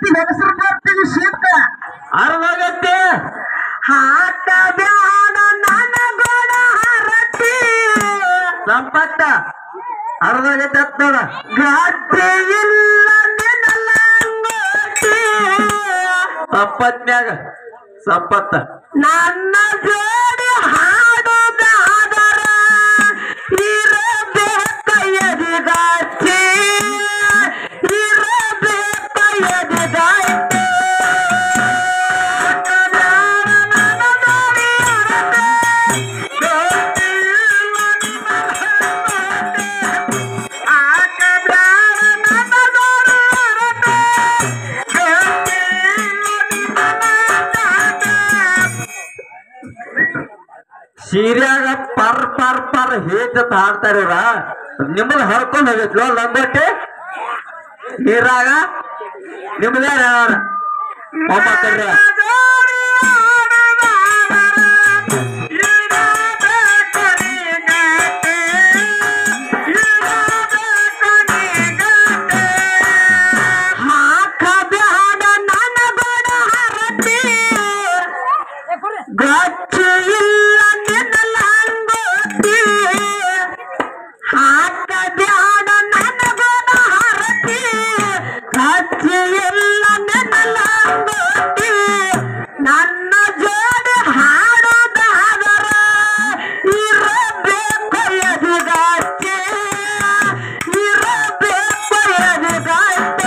ಹೆಸರು ಬರ್ತೀವಿ ಶೀತ ಅರ್ಧಗತ್ತೆ ಹಾಕ ಬ್ಯಾಡ ನನಗೋಡ ಹರತಿ ಸಂಪತ್ತ ಅರ್ಧಗತ್ತೆ ನೋಡ ಗಟ್ಟಿ ಇಲ್ಲ ನಿನ್ನಲಂಗೋಟಿ ಸಂಪತ್ನ್ಯಾಗ ಸಂಪತ್ತ ನನ್ನ ಜೋಡಿ ಹಾಡುದಾದರ ಇರಬೇಕ ಎದಿಗಾಚಿ ಇರಬೇಕ ಎದಿಗಾಚಿ ಸೀರ್ಯಾಗ ಪರ್ ಪರ್ ಪರ್ ಹೇಟ್ ಹಾಡ್ತಾರ ನಿಮ್ಮನ್ನ ಹರ್ಕೊಂಡ್ ಹೋಗಿತ್ಲೋ ಲಂಗೋಟಿ ನೀರಾಗ ನಿಮ್ದೇ ಒಮ್ಮತ್ತರ್ರಿ ಗಚ್ಚಿ ಇಲ್ಲ ನಿನ್ನಲಂಗೋಟಿ ಹಾಕ ಬ್ಯಾಡ ನನಗೋಡ ಹರತಿ ಗಚ್ಚಿ ಇಲ್ಲ ನಿನ್ನಲಂಗೋಟಿ ನನ್ನ ಜೋಡಿ ಹಾಡುದಾದರ ಇರಬೇಕು ಎದಿಗಾಚಿ ಇರಬೇಕು ಎದಿಗಾಚಿ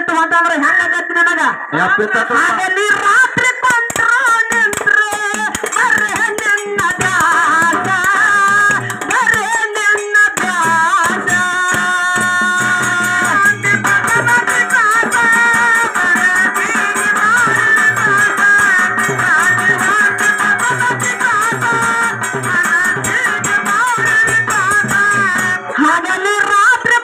ಬಿಟ್ಟು ಹೊಂಟಂದ್ರೆ ಹೆಂಗಾಗತ್ತೆ ನನಗ ಆಗಲಿ ರಾತ್ರಿ ಕೊಂಡ್ರು ನಿಂತ್ರು ಬರೇ ನಿನ್ನ ದಾಸ ಬರೇ ನಿನ್ನ ದಾಸ ಆಗಲಿ ರಾತ್ರಿ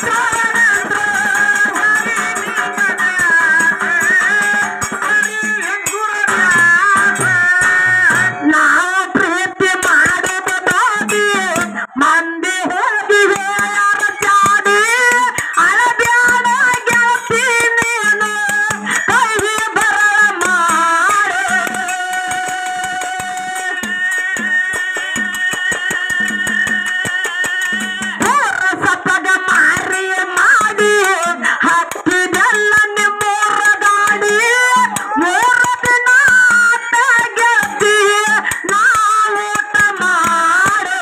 ನಾವು ಪ್ರೀತಿ ಮಾಡಬಹುದು ಮಂದಿ ಹೋಗಿವೆ ಯಾರ ಜಾಡಿ ಅಳಬ್ಯಾಡ ಗೆಳತಿ ನೀನು ಕೈಗೆ ಬರಳ ಮಾಡು ಸತ್ತಗ ಮಾರಿ ಮಾಡಿ ಹತ್ತಿದೆಲ್ಲ ನಿಮ್ಮೂರ ಗಾಡಿ ಮೂರು ದಿನ ಆತ ಗೆದ್ದಿ ನಾವು ಊಟ ಮಾಡು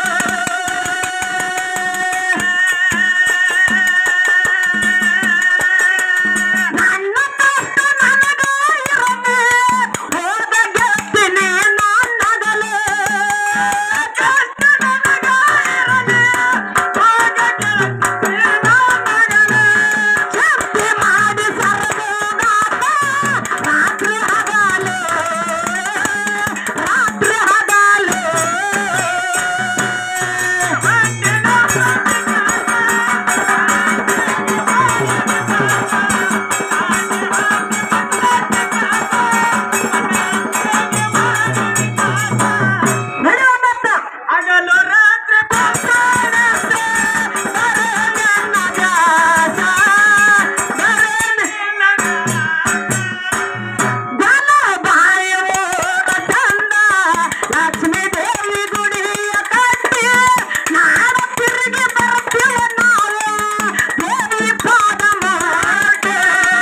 ನನ್ನ ಕಷ್ಟ ನನಗ ಇರಲಿ ಹೋದ ಗೆದ್ದಿನಿ ನನ್ನಗಲೇ ಕಷ್ಟ ನನಗ ಇರಲಿ ಹೋದ ಗೆದ್ದಿನಿ ನನ್ನಗಲೇ ಶಕ್ತಿ ಮಾಡಿ ಸರ್ವೋಗಾತ ರಾತ್ರಿ ಹಗಲು ರಾತ್ರಿ ಹಗಲು ನಡೆಯುವ ಮತ್ತ ಹಗಲು ರಾತ್ರಿ ಬಂದಾನಂತೆ ಬರೇ ನಿನ್ನ ದಾಸ ಬರೇ ನಿನ್ನ ಜನ ಬಾಯಿ ಊರ ಚಂದ ಲಕ್ಷ್ಮೀ ದೇವಿ ಗುಡಿಯ ಕಟ್ಟಿ ನಾಡ ತಿರುಗಿ ಬರ್ತೀವಿ ನಾವು ದೇವಿ ಪಾದ ಮಾತೆ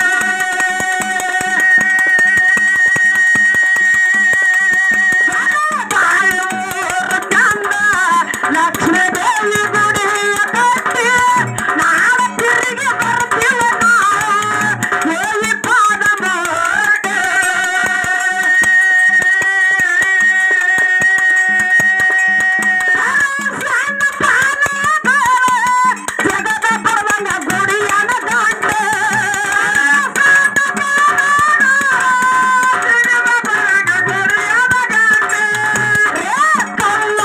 ಬಾಯಿ ಊರ ಚಂದ ಲಕ್ಷ್ಮೀ ದೇವಿ ಗುಡಿಯ ಕಟ್ಟಿ ನಾಡ ತಿರುಗಿ ಬರ್ತೀವಿ ನಾವು ದೇವಿ ಪಾದ ಮಾತೆ ಸಣ್ಣ ಪಾನ ಜಗದ ಪರವಂಗ ಗುಡಿಯನ ಗಂಟೆ ಕಲ್ಲ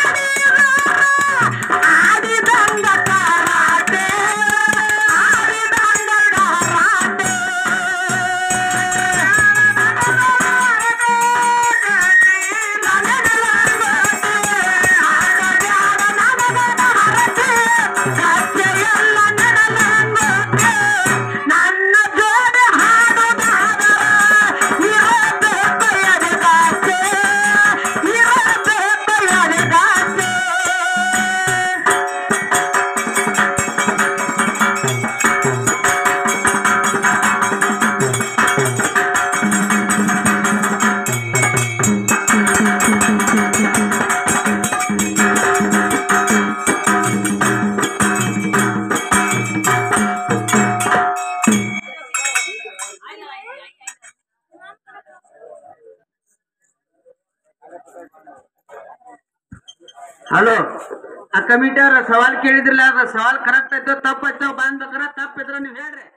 ಆಡಿದಂಗ ಕರಾಟೆ ಆಡಿದಂಗ ಕರಾಟೆ ನನ್ನ ಜೋಡಿ ಹಾಡುದಾದರ ಇರಬೇಕು ಎದೆಗಾಚೆ ಇರಬೇಕು ಎದೆಗಾಚೆ ಹಲೋ ಆ ಕಮಿಟಿ ಅವ್ರ ಸವಾಲ್ ಕೇಳಿದ್ರಲ್ಲ ಅದ ಸವಾಲ್ ಕರೆಕ್ಟ್ ಐತೋ ತಪ್ಪ ಐತೋ ಬಂದ್ ಬೇಕಾರ ತಪ್ಪಿದ್ರ ನೀವು ಹೇಳ್ರಿ